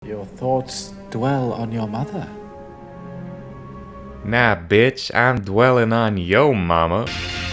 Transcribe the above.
Your thoughts dwell on your mother. Nah, bitch, I'm dwelling on yo mama.